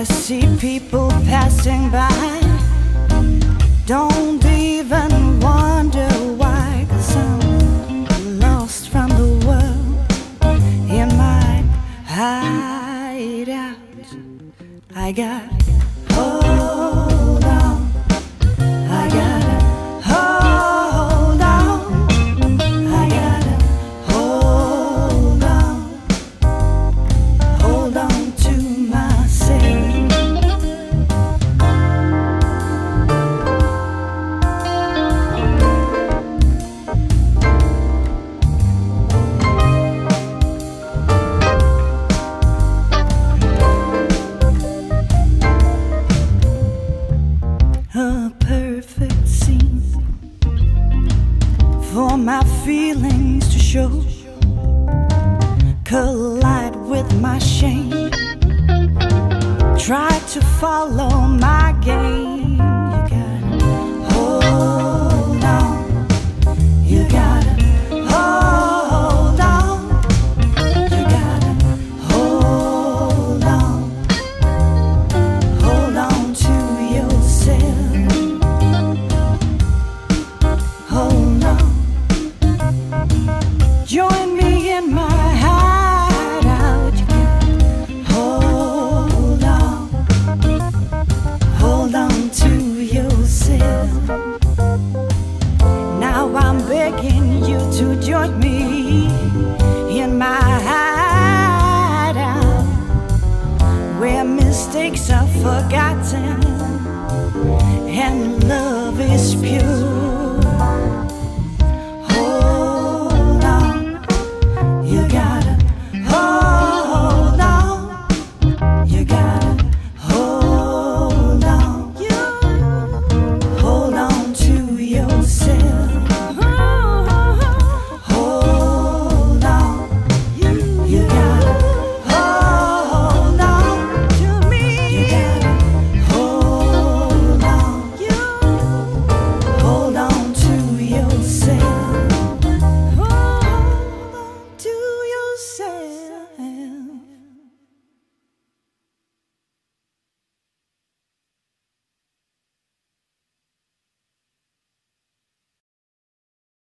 I see people passing by, don't even wonder why, 'cause I'm lost from the world in my hideout. I got hold on, I gotta hold on, I gotta hold on to myself. A perfect scene for my feelings to show, collide with my shame, try to follow my game. You gotta hold on, you gotta hold on, you gotta hold on to yourself. Hold on, join me in my hideout. You can hold on to yourself. Now I'm begging you to join me in my hideout, where mistakes are forgotten